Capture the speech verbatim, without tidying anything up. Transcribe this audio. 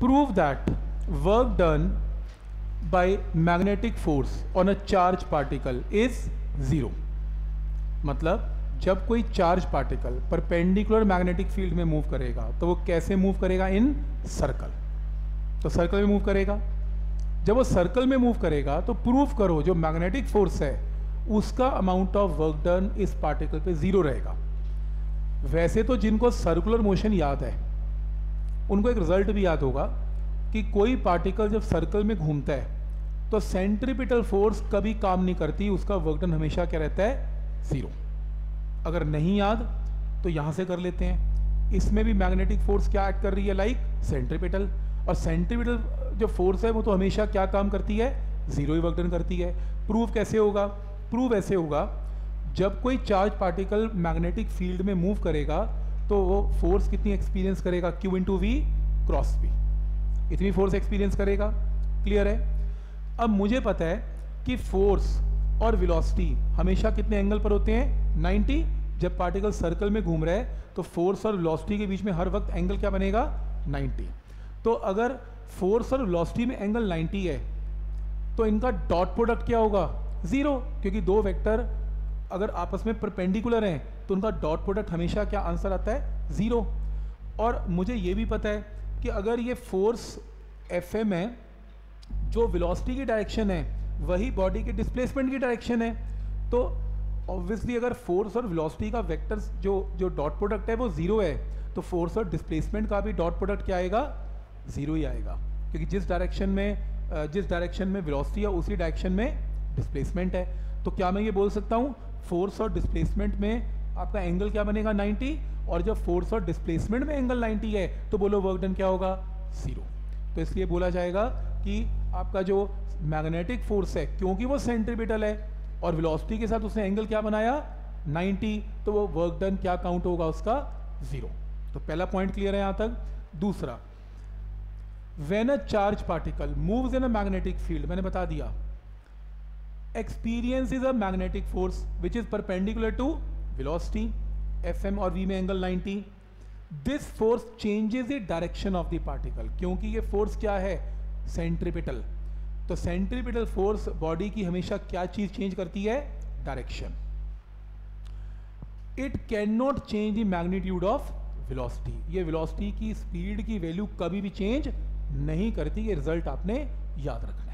Prove that work done by magnetic force on a charge particle is zero. मतलब जब कोई charge particle perpendicular magnetic field में move करेगा तो वो कैसे मूव करेगा? In circle. तो सर्कल में मूव करेगा। जब वो सर्कल में मूव करेगा तो प्रूफ करो जो मैग्नेटिक फोर्स है उसका अमाउंट ऑफ वर्क डन इस पार्टिकल पे जीरो रहेगा। वैसे तो जिनको सर्कुलर मोशन याद है उनको एक रिजल्ट भी याद होगा कि कोई पार्टिकल जब सर्कल में घूमता है तो सेंट्रीपिटल फोर्स कभी काम नहीं करती, उसका वर्क डन हमेशा क्या रहता है? जीरो। अगर नहीं याद तो यहां से कर लेते हैं। इसमें भी मैग्नेटिक फोर्स क्या एक्ट कर रही है? Like centripetal. और सेंट्रीपिटल जो फोर्स है वो तो हमेशा क्या काम करती है? जीरो ही वर्क डन करती है। प्रूफ कैसे होगा? प्रूफ ऐसे होगा, जब कोई चार्ज पार्टिकल मैग्नेटिक फील्ड में मूव करेगा तो वो फोर्स कितनी एक्सपीरियंस करेगा? Q into V cross V, इतनी फोर्स एक्सपीरियंस करेगा। क्लियर है? अब मुझे पता है कि फोर्स और वेलोसिटी हमेशा कितने एंगल पर होते हैं? नाइंटी। जब पार्टिकल सर्कल में घूम रहा है तो फोर्स और वेलोसिटी के बीच में हर वक्त एंगल क्या बनेगा? नाइंटी। तो अगर फोर्स और वेलोसिटी में एंगल नाइंटी है तो इनका डॉट प्रोडक्ट क्या होगा? जीरो, क्योंकि दो वेक्टर अगर आपस में परपेंडिकुलर हैं तो उनका डॉट प्रोडक्ट हमेशा क्या आंसर आता है? जीरो। और मुझे ये भी पता है कि अगर ये फोर्स एफ एम है, जो वेलोसिटी की डायरेक्शन है वही बॉडी के डिस्प्लेसमेंट की डायरेक्शन है, तो ऑब्वियसली अगर फोर्स और वेलोसिटी का वेक्टर्स जो जो डॉट प्रोडक्ट है वो जीरो है तो फोर्स और डिस्प्लेसमेंट का भी डॉट प्रोडक्ट क्या आएगा? जीरो ही आएगा, क्योंकि जिस डायरेक्शन में जिस डायरेक्शन में वेलोसिटी है उसी डायरेक्शन में डिस्प्लेसमेंट है। तो क्या मैं ये बोल सकता हूँ फोर्स और डिस्प्लेसमेंट में आपका एंगल क्या बनेगा? नाइंटी। और जब फोर्स और डिस्प्लेसमेंट में एंगल नाइंटी है तो बोलो वर्क डन क्या होगा? जीरो। तो इसलिए बोला जाएगा कि आपका जो मैग्नेटिक फोर्स है, क्योंकि वो सेंट्रीपिटल है और वेलोसिटी के साथ उसने एंगल क्या बनाया? नाइंटी, तो वो वर्क डन क्या काउंट होगा उसका? जीरो। तो पहला पॉइंट क्लियर है यहां तक। दूसरा, when a charge particle moves in a magnetic field, मैंने बता दिया experience is a magnetic force which is perpendicular to velocity, F M और वी में angle ninety. This force changes the direction of the particle, क्योंकि ये force क्या है? Centripetal. तो सेंट्रीपिटल फोर्स बॉडी की हमेशा क्या चीज चेंज करती है? Direction. It can not change the magnitude of velocity. ये वेलोसिटी की स्पीड की वैल्यू कभी भी चेंज नहीं करती। ये रिजल्ट आपने याद रखना है।